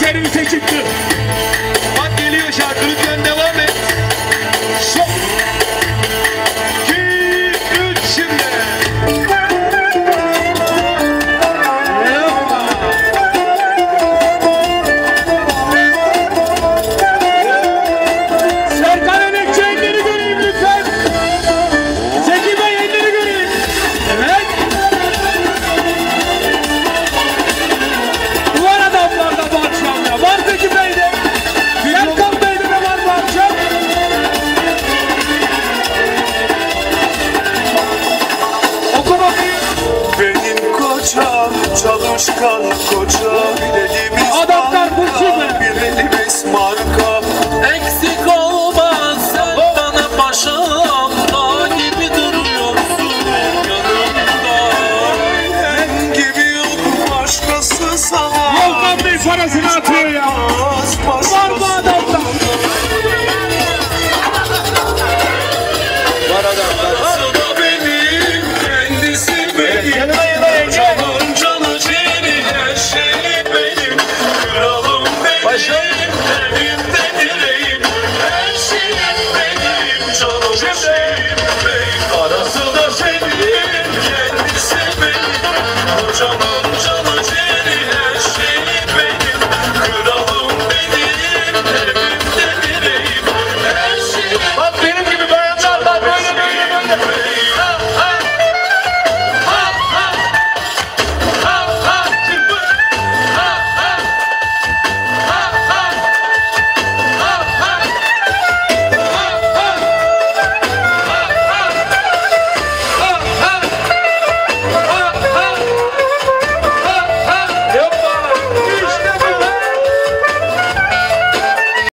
üzerimize çıktı. Bak geliyor şarkı, lütfen devam et. Son. 2, 3 şimdi. Serkan Emekçi elleri göreyim lütfen. Zeki Bey elleri göreyim. Evet. Var adamlarda bu akşam ya. Var Zeki Bey'de. Serkan Bey'de de var bu akşam. Oku bakayım. Benim kocam çalışkan koca, bilediğimiz Adamlar bu marka, kimi? bilediğimiz marka. Eksik olmaz sen bana paşamda gibi duruyorsun yanımda. Hem gibi yok başkası sana. Volkan Bey parasını atıyor ya. Var mı adamda?